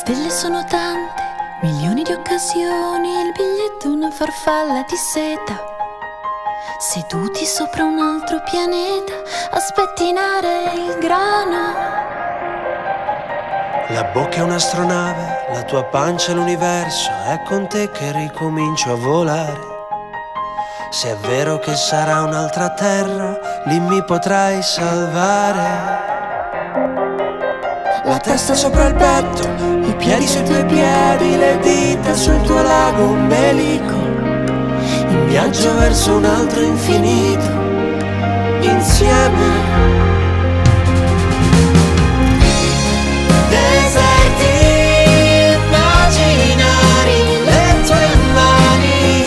stelle sono tante, milioni di occasioni, il biglietto è una farfalla di seta. Seduti sopra un altro pianeta a spettinare il grano. La bocca è un'astronave, la tua pancia è l'universo, è con te che ricomincio a volare. Se è vero che sarà un'altra terra, lì mi potrai salvare. La testa sopra il petto, i piedi sui tuoi piedi, le dita sul tuo lago ombelico, in viaggio verso un altro infinito, insieme. Deserti immaginari, le tue mani,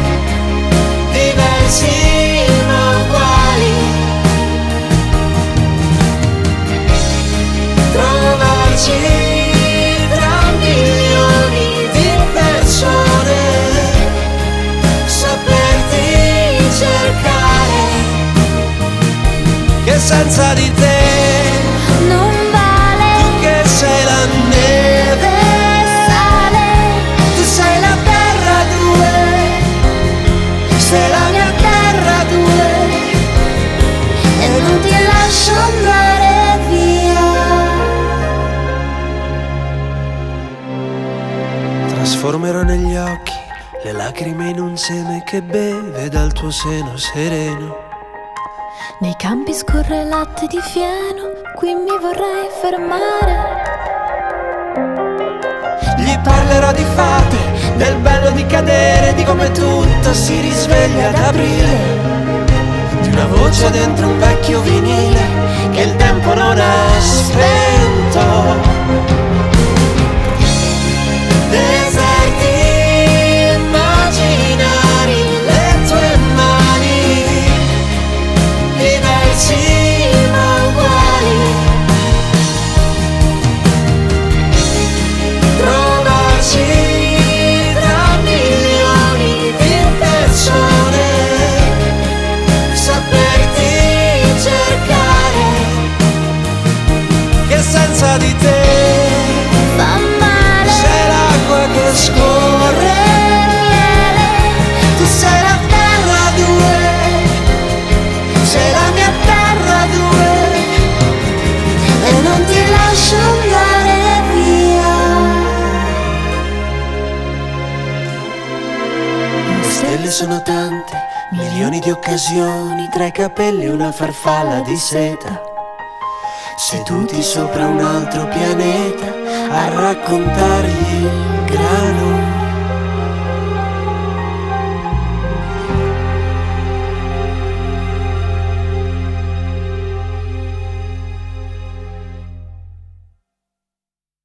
diversi ma uguali. Trovarci tra milioni di persone, saperti cercare, che senza di te Non sei la neve, sale, tu sei la terra due, sei la mia terra due, e non ti lascio andare via. trasformerò negli occhi le lacrime in un seme che beve dal tuo seno sereno. Nei campi scorre latte di fieno, qui mi vorrei fermare. Gli parlerò di fate, del bello di cadere, di come tutto si risveglia ad aprile, di una voce dentro un vecchio vinile che il tempo non ha spento. Deserti immaginari, le tue mani, diversi ma uguali. Trovarci tra milioni di persone, saperti cercare, che senza di te Fa male, sei l'acqua che scorre, tu sei la terra due, sei la mia terra due, e non ti lascio andare via. le stelle sono tante, milioni di occasioni, tra i capelli una farfalla di seta, seduti sopra un altro pianeta a raccontargli il grano.